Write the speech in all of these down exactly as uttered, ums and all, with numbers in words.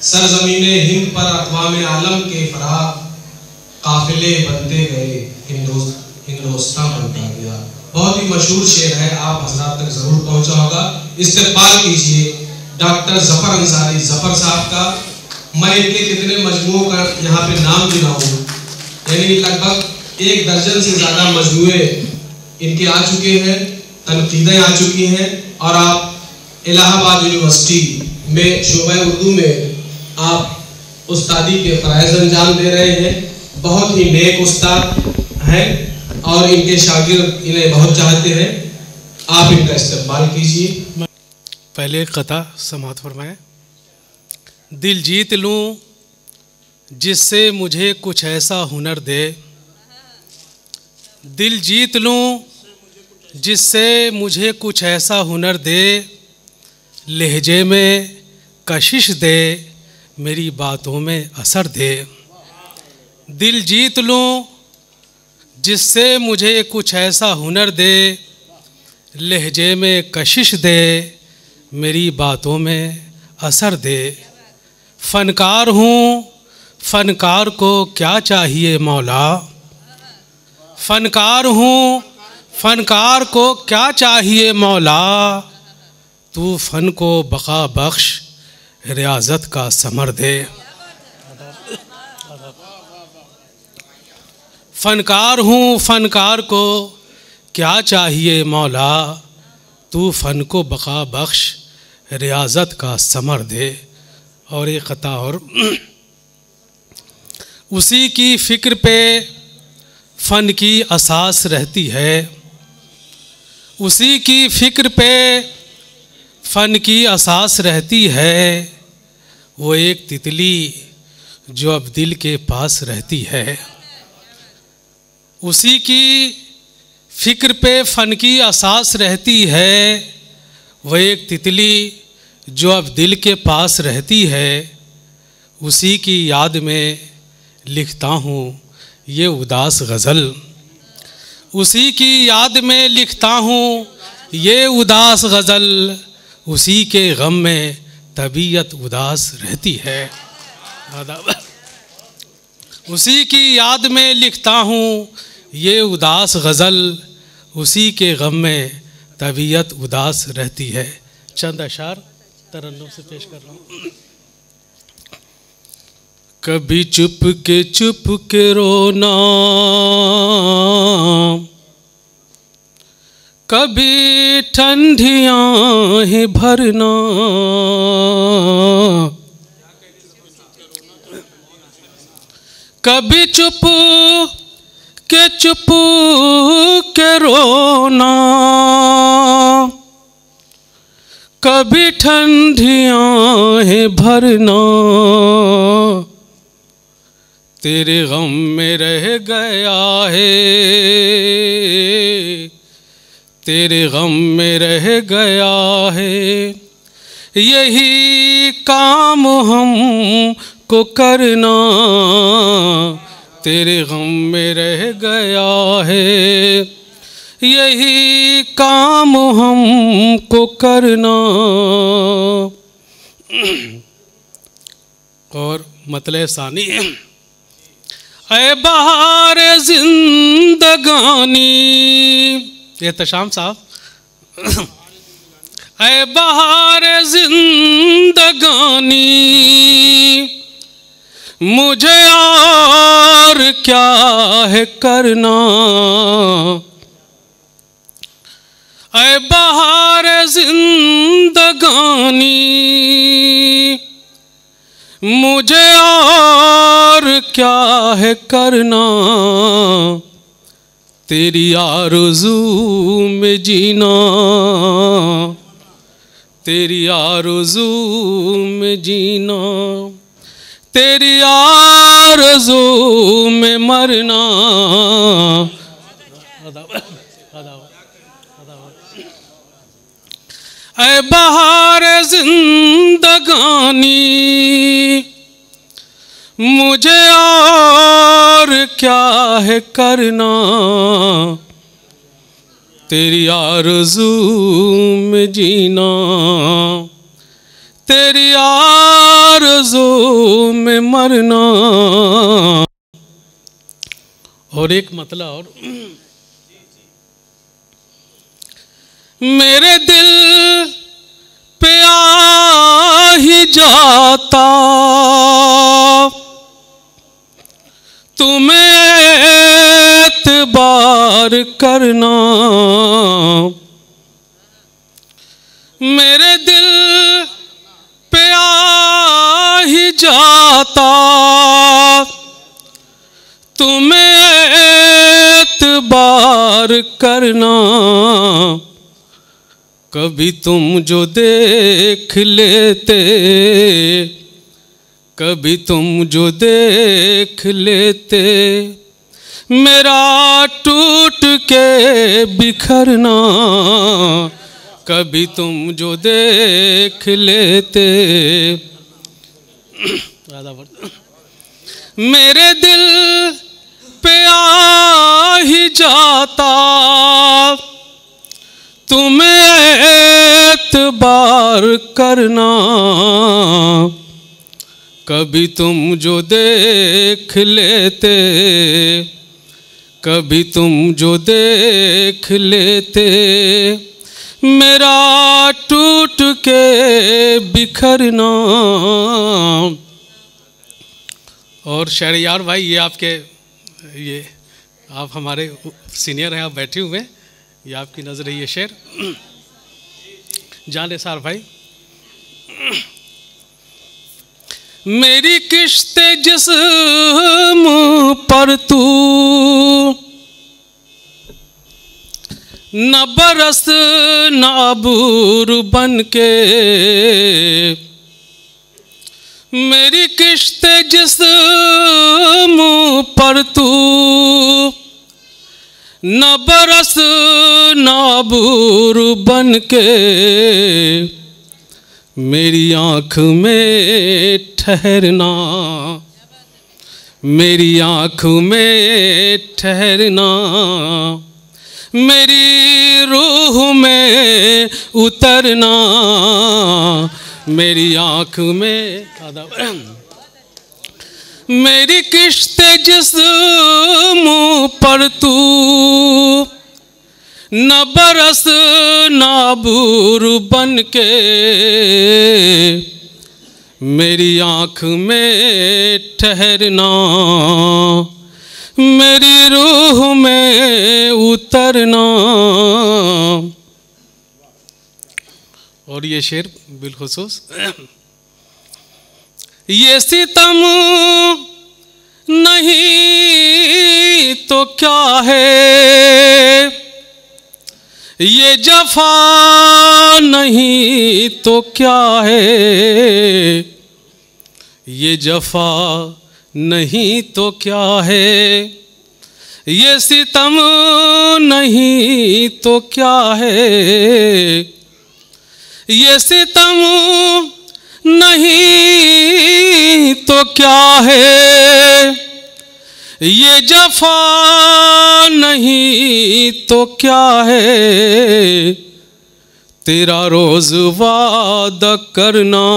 सरजमीने हिंद पर अक़वाम आलम के फराग काफिले बनते गए, हिंदुस्तान बनता गया। बहुत ही मशहूर शेर है, आप हज़रात तक जरूर पहुंचा होगा। इस्तेक़बाल कीजिए डॉक्टर ज़फ़र अंसारी ज़फ़र साहब का। मैं इनके कितने मजमूओं का यहाँ पे नाम गिनाऊं, यानी लगभग एक दर्जन से ज़्यादा मजमूए इनके आ चुके हैं, तनकीदें आ चुकी हैं। और आप इलाहाबाद यूनिवर्सिटी में शोबा उर्दू में आप उस्तादी के फ़राइज़ अंजाम दे रहे हैं। बहुत ही नेक उस्ताद हैं और इनके शागिर्द इन्हें बहुत चाहते हैं। आप इनका इस्तेक़बाल कीजिए। पहले कता समात फरमाएं। दिल जीत लूं जिससे मुझे कुछ ऐसा हुनर दे, दिल जीत लूं जिससे मुझे कुछ ऐसा हुनर दे, लहजे में कशिश दे, मेरी बातों में असर दे। दिल जीत लूं जिससे मुझे कुछ ऐसा हुनर दे, लहजे में कशिश दे, मेरी बातों में असर दे। फ़नकार हूँ, फ़नकार को क्या चाहिए मौला, फ़नकार हूँ, फ़नकार को क्या चाहिए मौला, तू फ़न को बक़ा बख्श, रियाज़त का समर दे। फ़नकार हूँ, फ़नकार को क्या चाहिए मौला, तू फ़न को बक़ा बख्श, रियाज़त का समर दे। और एक क़ता और उसी की फ़िक्र पे फ़न की असास रहती है, उसी की फ़िक्र पे फ़न की असास रहती है, वो एक तितली जो अब दिल के पास रहती है। उसी की फ़िक्र पे फ़न की असास रहती है, वह एक तितली जो अब दिल के पास रहती है। उसी की याद में लिखता हूँ ये उदास गज़ल, उसी की याद में लिखता हूँ ये उदास गज़ल, उसी के गम में तबीयत उदास रहती है। उसी की याद में लिखता हूँ ये उदास गज़ल, उसी के गम में तबीयत उदास रहती है। चंद अशार तरन्नुम से पेश कर रहा हूँ। कभी चुप के चुप के रोना, कभी ठंडी आहें भरना, कभी चुप के चुप के रोना, कभी ठंडी आहें भरना, तेरे गम में रह गया है, तेरे गम में रह गया है, यही काम हमको करना, तेरे गम में रह गया है, यही काम हमको करना। और मतलब सानी, ऐ बहार जिंदगानी, एहतशाम साहब, ऐ बहार जिंदगानी, मुझे और क्या है करना, ऐ बहार जिंदगानी, मुझे और क्या है करना, तेरी आरज़ू में जीना, तेरी आरज़ू में जीना, तेरी आरज़ू में मरना। ऐ बहार जिंदगानी, मुझे और क्या है करना, तेरी आरज़ू में जीना, तेरी आरज़ू मरना। और एक मतलब और, मेरे दिल पे आ ही जाता तुम्हें एतबार करना। मेरे दिल पे आ ही जाता तुम्हें एतबार करना। कभी तुम जो देख लेते, कभी तुम जो देख लेते मेरा टूट के बिखरना। कभी तुम जो देख लेते मेरे दिल पे आ ही जाता तुम्हें एतबार करना। कभी तुम जो देख लेते, कभी तुम जो देख लेते मेरा टूट के बिखरना। और शहरयार भाई, ये आपके, ये आप हमारे सीनियर हैं, आप बैठे हुए हैं, ये आपकी नज़र है ये शेर। जान सार भाई, मेरी किश्ते जिस्म पर तू न बरस न अबूर बन के। मेरी किश्ते जिस्म पर तू न बरस न अबूर बन के। मेरी आँख में ठहरना, मेरी आँख में ठहरना। मेरी रूह में उतरना, मेरी आँख में। मेरी किश्ते जिस्म पर तू न बरस न अबूर बन के। मेरी आँख में ठहरना, मेरी रूह में उतरना। और ये शेर बिलखुसूस, ये सितम नहीं तो क्या है, ये जफा नहीं तो क्या है। ये जफा नहीं तो क्या है, ये सितम नहीं तो क्या है। ये सितम नहीं तो क्या है, ये जफा नहीं तो क्या है। तेरा रोज वादा करना,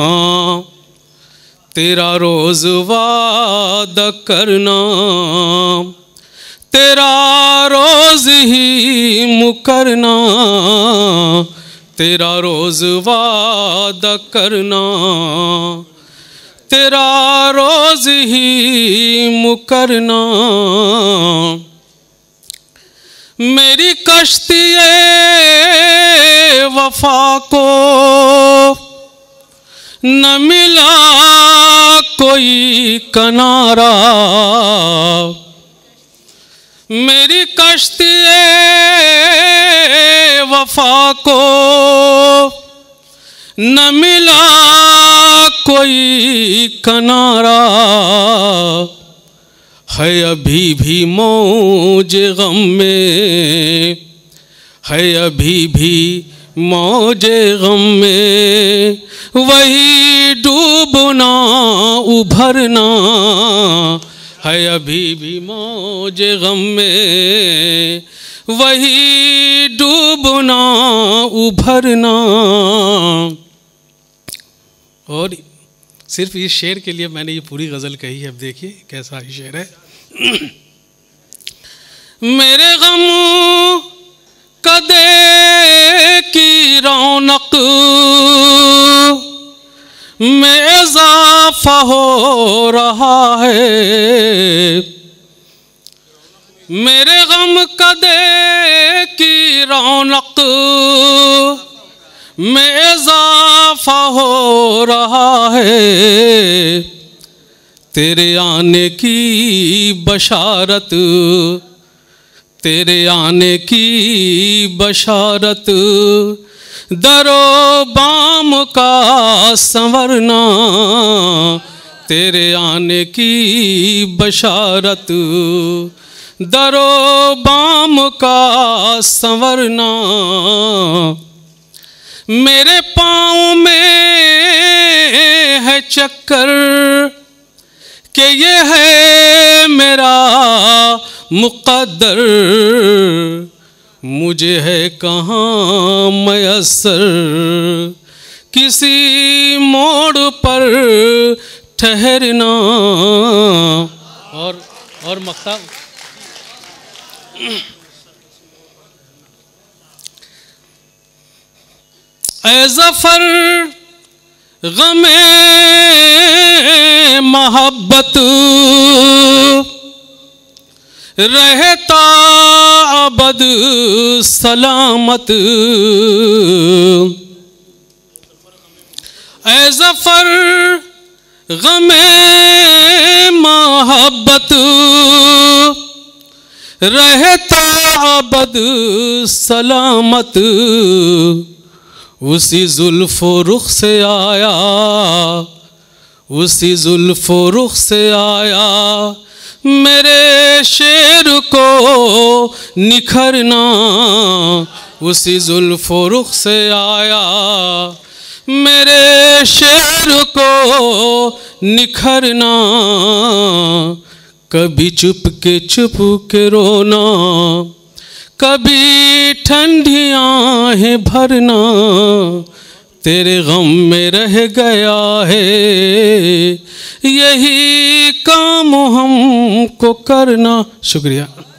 तेरा रोज वादा करना। तेरा रोज ही मुकरना, तेरा रोज वादा करना। तेरा रोज ही मुकरना। मेरी कश्ती वफा को न मिला कोई किनारा। मेरी कश्ती वफा को न मिला कोई किनारा। है अभी भी मौज गम में, है अभी भी मौज गम में। वही डूबना उभरना, है अभी भी मौज गम में। वही डूबना उभरना। और सिर्फ इस शेर के लिए मैंने ये पूरी गज़ल कही है। अब देखिए कैसा ये शेर है। मेरे गम कदे की रौनक में इजाफा हो रहा है, मेरे गम कदे की रौनक में इजाफा हो रहा है, तेरे आने की बशारत, तेरे आने की बशारत, दरो बाम का संवरना, तेरे आने की बशारत, दरो बाम का संवरना। मेरे पाँव में है चक्कर कि ये है मेरा मुक़द्दर, मुझे है कहाँ मयस्सर किसी मोड़ पर ठहरना। और और मक्ता ऐ ज़फ़र ग़मे मोहब्बत रहता अबद सलामत, ऐ ज़फ़र ग़मे मोहब्बत रहता अबद सलामत, उसी जुल्फ़ो रुख से आया, उसी जुल्फ़ो रुख से आया, मेरे शेर को निखरना, उसी जुल्फ़ो रुख से आया, मेरे शेर को निखरना। कभी चुप के चुप के रोना, कभी ठंडी आहें भरना, तेरे गम में रह गया है यही काम हमको करना। शुक्रिया।